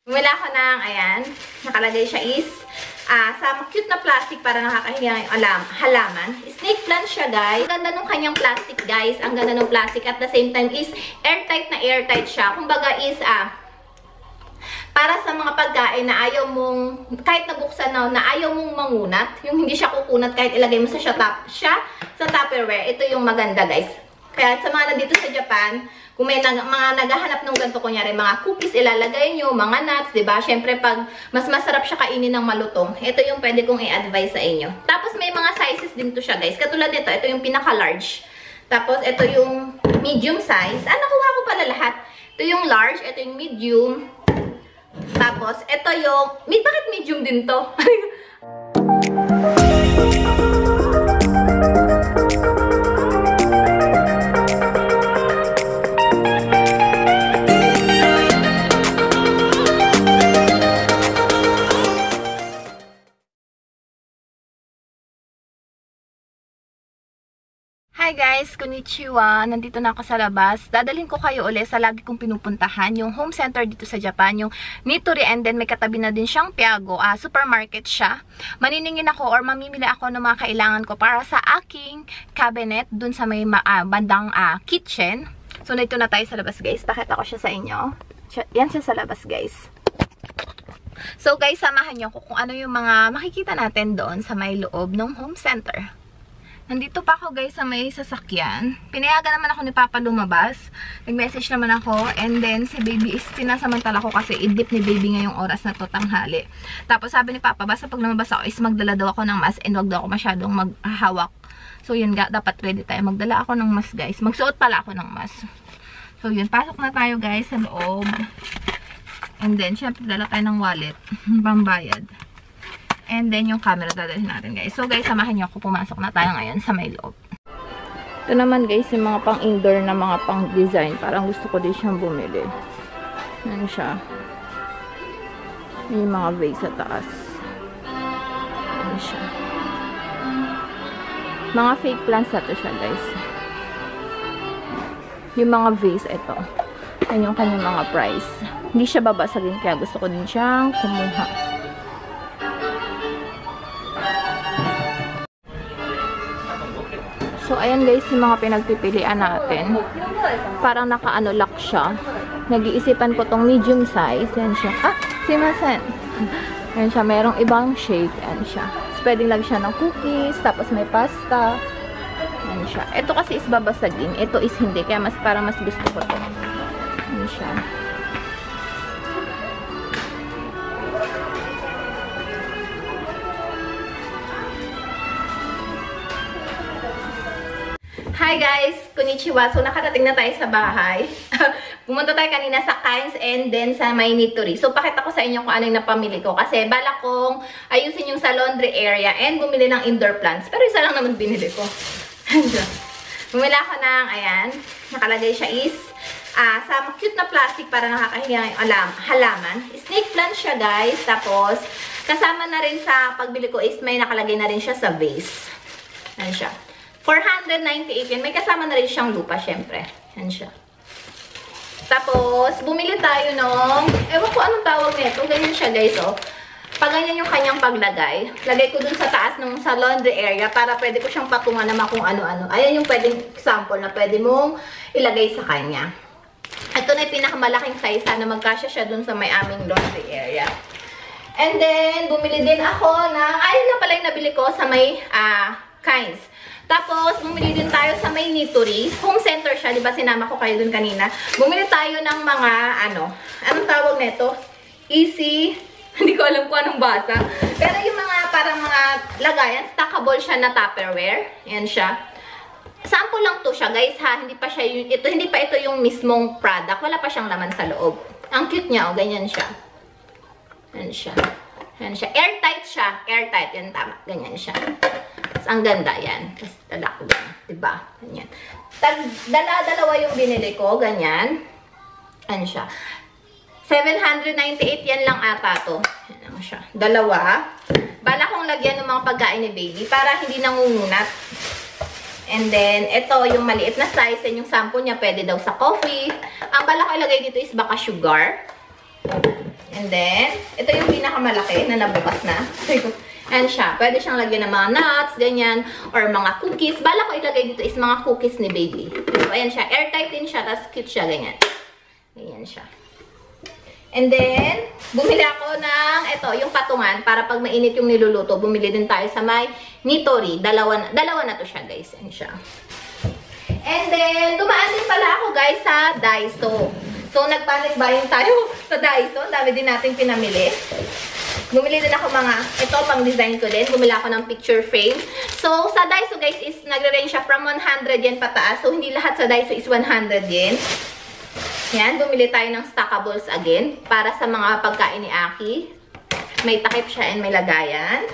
Bumila ako ng, ayan, nakalagay siya is, sa cute na plastic para nakakahiya yung halaman. Snake plant siya, guys. Ang ganda nung kanyang plastic, guys. Ang ganda nung plastic. At the same time is, airtight na airtight siya. Kumbaga is, para sa mga pagkain na ayaw mong, kahit nabuksan na ayaw mong mangunat, yung hindi siya kukunat kahit ilagay mo sa Tupperware, ito yung maganda, guys. Kaya sa mga nandito sa Japan, kung may mga naghahanap ng ganito, kunyari, mga cookies ilalagay nyo, mga nuts, diba? Siyempre, pag mas masarap siya kainin ng malutong, ito yung pwede kong i-advise sa inyo. Tapos, may mga sizes din to siya, guys. Katulad nito, ito yung pinaka-large. Tapos, ito yung medium size. Nakuha ko pala lahat. Ito yung large, ito yung medium. Tapos, ito yung, bakit medium din to? Hi guys! Konnichiwa! Nandito na ako sa labas. Dadalhin ko kayo ulit sa lagi kong pinupuntahan, yung home center dito sa Japan, yung Nitori, and then may katabi na din siyang Piago. Supermarket siya. Maniningin ako or mamimili ako ng mga kailangan ko para sa aking cabinet dun sa may bandang kitchen. So, nandito na tayo sa labas, guys. Pakita ko siya sa inyo. Yan siya sa labas, guys. So, guys, samahan niyo ko kung ano yung mga makikita natin doon sa may loob ng home center. Nandito pa ako, guys, sa may sasakyan. Pinayagan naman ako ni Papa lumabas. Nag-message naman ako. And then, si baby is sinasamantala ko kasi idip ni baby ngayong oras na to, tanghali. Tapos, sabi ni Papa, basta pag lumabas ako is magdala daw ako ng mask and wag daw ako masyadong maghahawak. So, yun nga, dapat ready tayo. Magdala ako ng mask, guys. Magsuot pala ako ng mask. So, yun. Pasok na tayo, guys, sa loob. And then, syempre, dala tayo ng wallet. Pambayad. And then, yung camera dadalhin natin, guys. So, guys, samahan niyo ako. Pumasok na tayo ngayon sa may loob. Ito naman, guys, yung mga pang-indoor na mga pang-design. Parang gusto ko din siyang bumili. Yan siya. Yung mga vase sa taas. Yan siya. Mga fake plants na to siya, guys. Yung mga vase, ito. Yan yung kanyang mga price. Hindi siya babasagin, kaya gusto ko din siyang kumuha. So, ayan guys, yung mga pinagpipilian natin. Parang naka-lock siya. Nag-iisipan ko tong medium size. Yan siya. Simasen. Yan siya. Merong ibang shape. Yan siya. So, pwedeng lang siya ng cookies. Tapos may pasta. Yan siya. Ito kasi is babasagin. Ito is hindi. Kaya parang mas gusto ko to. Yan siya. Hi guys! Konnichiwa! So, nakarating na tayo sa bahay. Pumunta tayo kanina sa Kains and then sa may Nitori. So, pakita ko sa inyo kung ano yung napamili ko. Kasi balak kong ayusin yung sa laundry area and bumili ng indoor plants. Pero isa lang naman binili ko. Bumili ako ng, ayan, nakalagay siya is, sa cute na plastic para nakakahiya yung halaman. Snake plant siya, guys. Tapos, kasama na rin sa pagbili ko is may nakalagay na rin siya sa vase. Ayan siya. 498 yan. May kasama na rin siyang lupa, syempre. Yan siya. Tapos, bumili tayo ng, ewan ko anong tawag nito. Ganyan siya, guys, oh. Pag ganyan yung kanyang paglagay, lagay ko dun sa taas ng sa laundry area para pwede ko siyang patungan naman kung ano-ano. Ayan yung pwedeng example na pwede mong ilagay sa kanya. Ito na yung pinakamalaking size. Sana magkasya siya dun sa may aming laundry area. And then, bumili din ako ng, ayun na pala yung nabili ko sa may Kains. Tapos, bumili din tayo sa may Nitori. Home center siya. Diba sinama ko kayo dun kanina? Bumili tayo ng mga, anong tawag nito? Easy. Hindi ko alam kung anong basa. Pero yung mga, parang mga lagayan, stackable siya na Tupperware. Yan siya. Sample lang to siya, guys, ha? Hindi pa ito yung mismong product. Wala pa siyang laman sa loob. Ang cute niya, oh. Ganyan siya. Yan siya. Yan siya. Airtight siya. Airtight. Yan, tama. Ganyan siya. Ang ganda yan. Tapos, dala ko ba? Diba? Ganyan. Dalawa yung binili ko. Ganyan. Ano siya? 798 yan lang ata to. Yan lang siya. Dalawa. Bala kong lagyan ng mga pagkain ni baby para hindi nangungunat. And then, ito yung maliit na size. And yung sample niya pwede daw sa coffee. Ang bala ko ilagay dito is baka sugar. And then, ito yung pinakamalaki na nabukas na. Ayan siya. Pwede siyang lagyan ng mga nuts, ganyan, or mga cookies. Bala ko ilagay dito is mga cookies ni baby. So, ayan siya. Airtight din siya, tapos cute siya, ganyan. Ganyan siya. And then, bumili ako ng, ito, yung patungan, para pag mainit yung niluluto, bumili din tayo sa may Nitori. Dalawa na to siya, guys. Ayan siya. And then, dumaan din pala ako, guys, sa Daiso. So, nagpanic buying tayo sa Daiso. Dami din natin pinamili. Bumili din ako mga, ito, pang design ko din. Bumili ako ng picture frame. So, sa Daiso, guys, is nagre-range siya from 100 yen pataas. So, hindi lahat sa Daiso is 100 yen. Yan, bumili tayo ng stackables again. Para sa mga pagkain ni Aki. May takip siya and may lagayan.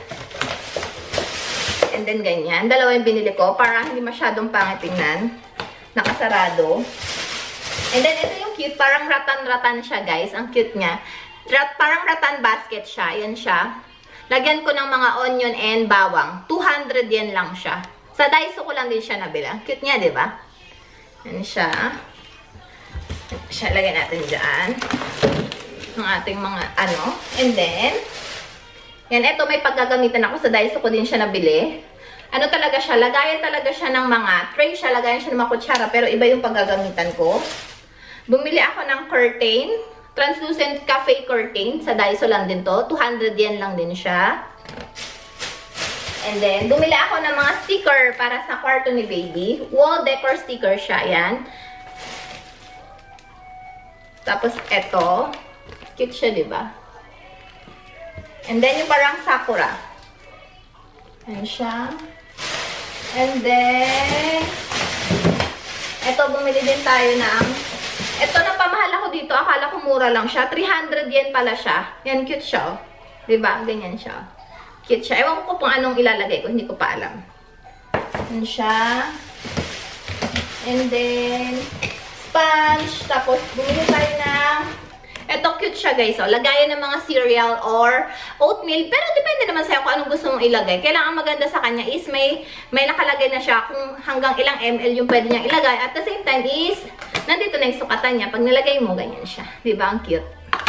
And then, ganyan. Dalawa yung binili ko para hindi masyadong pangit tingnan. Nakasarado. And then, ito yung cute. Parang ratan-ratan siya, guys. Ang cute niya. Parang ratan basket siya. Yan siya. Lagyan ko ng mga onion and bawang. 200 yen lang siya. Sa Daiso ko lang din siya nabila. Cute niya, diba? Yan siya. Siya, lagyan natin dyan. Ang ating mga ano. And then, yan, ito may paggagamitan ako. Sa Daiso ko din siya nabili. Ano talaga siya? Lagayan talaga siya ng mga tray siya. Lagayan siya ng mga kutsara. Pero iba yung paggagamitan ko. Bumili ako ng curtain. Translucent cafe curtain. Sa Daiso lang din to. 200 yen lang din siya. And then, bumili ako ng mga sticker para sa kwarto ni baby. Wall decor sticker siya. Yan. Tapos, eto. Cute siya, diba? And then, yung parang sakura. Ayan siya. And then, eto, bumili din tayo ng, eto, napamahal ako dito. Akala ko mura lang siya. 300 yen pala siya. Yan, cute siya. Diba? Ganyan siya. Cute siya. Ewan ko kung anong ilalagay ko. Hindi ko pa alam. Yan siya. And then, sponge. Tapos, bumili tayo ng, eto, cute siya, guys. So, lagayan ng mga cereal or oatmeal. Pero, depende naman sa'yo kung anong gusto mong ilagay. Kailangan maganda sa kanya is may nakalagay na siya kung hanggang ilang ml yung pwede niyang ilagay. At the same time is, nandito na yung sukatan niya. Pag nilagay mo, ganyan siya. Diba? Ang cute.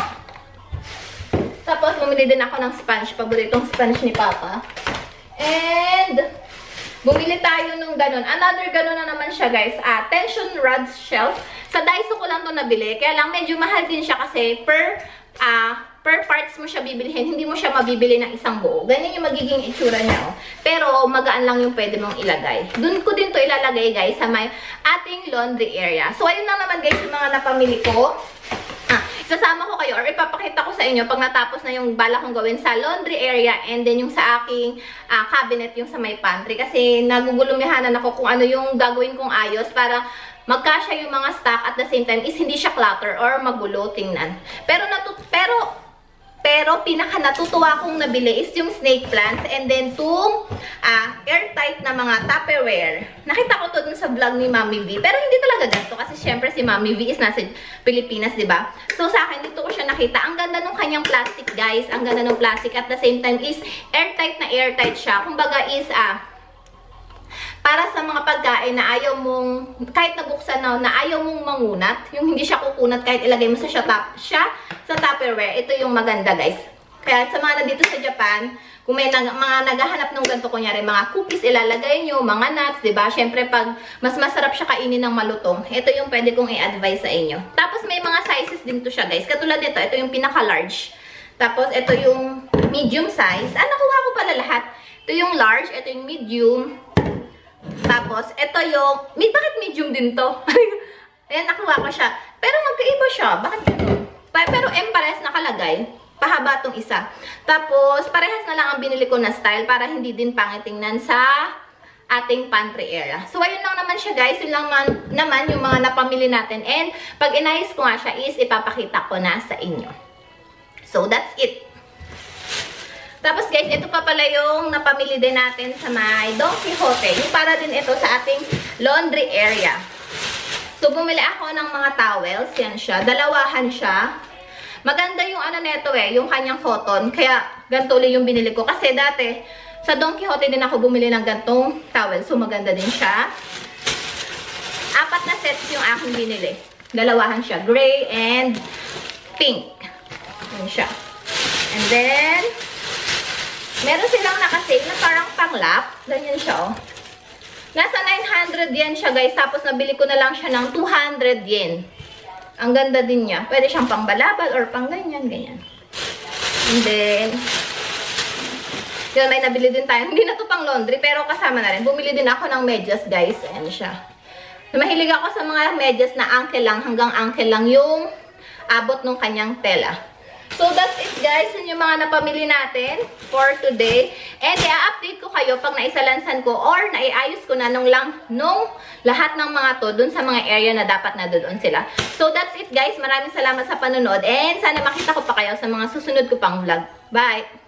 Tapos, bumili din ako ng sponge. Paboritong sponge ni Papa. And, bumili tayo nung ganun. Another ganun na naman siya, guys. Tension rod shelf. Sa Daiso ko lang to nabili. Kaya lang, medyo mahal din siya kasi per parts mo siya bibilihin. Hindi mo siya mabibili ng isang buo. Ganyan yung magiging itsura niya. Oh. Pero, magaan lang yung pwede mong ilagay. Doon ko din to ilalagay, guys, sa may ating laundry area. So, ayun lang naman, guys, yung mga napamili ko. Sasama ko kayo or ipapakita ko sa inyo pag natapos na yung bala kong gawin sa laundry area and then yung sa aking cabinet, yung sa may pantry. Kasi nagugulumihanan ako kung ano yung gagawin kong ayos para magkasya yung mga stock at the same time is hindi siya clutter or magulo tingnan. Pero pinaka natutuwa kong nabili is yung snake plants and then itong airtight na mga Tupperware. Nakita ko to dun sa vlog ni Mommy V. Pero hindi talaga ganito kasi syempre si Mommy V is nasa Pilipinas, diba? So sa akin, dito ko siya nakita. Ang ganda nung kanyang plastic, guys. Ang ganda nung plastic. At the same time is airtight na airtight siya. Kumbaga is para sa mga pagkain na ayaw mong, kahit nabuksan na ayaw mong mangunat, yung hindi siya kukunat kahit ilagay mo sa Tupperware, ito yung maganda, guys. Kaya sa mga nandito sa Japan, kung may mga naghahanap ng ganito, kunyari, mga cookies ilalagay nyo, mga nuts, diba? Siyempre, pag mas masarap siya kainin ng malutong, ito yung pwede kong i-advise sa inyo. Tapos, may mga sizes din to siya, guys. Katulad nito, ito yung pinaka-large. Tapos, ito yung medium size. Nakuha ko pala lahat. Ito yung large, ito yung medium. Tapos, ito yung, bakit medium din to? Ayan, nakuha ko siya. Pero magkaiba siya. Bakit ganun? Pero pares nakalagay. Pahaba itong isa. Tapos, parehas na lang ang binili ko na style para hindi din pangitingnan sa ating pantry area. So, ayun lang naman siya, guys. Yun lang naman yung mga napamili natin. And, pag inayos ko nga siya is ipapakita ko na sa inyo. So, that's it. Tapos guys, ito pa pala yung napamili din natin sa may Don Quijote. Yung para din ito sa ating laundry area. So, bumili ako ng mga towels. Yan siya. Dalawahan siya. Maganda yung ano neto yung kanyang cotton. Kaya, ganito ulit yung binili ko. Kasi dati, sa Don Quijote din ako bumili ng gantong towel. So, maganda din siya. 4 na sets yung aking binili. Dalawahan siya. Gray and pink. Yan siya. And then, meron silang nakasale na parang pang-lap. Ganyan siya, oh. Nasa 900 yen siya, guys. Tapos, nabili ko na lang siya ng 200 yen. Ang ganda din niya. Pwede siyang pang-balabal or pang-ganyan, ganyan. And then, yun, may nabili din tayo. Hindi na to pang laundry, pero kasama na rin. Bumili din ako ng medyas, guys. Ayan siya. Mahilig ako sa mga medyas na ankle lang, hanggang ankle lang yung abot ng kanyang tela. So, that's it, guys. Yun yung mga napamili natin for today. And i-update ko kayo pag naisalansan ko or naiayos ko na nung lahat ng mga to dun sa mga area na dapat na doon sila. So, that's it, guys. Maraming salamat sa panonood. And sana makita ko pa kayo sa mga susunod ko pang vlog. Bye!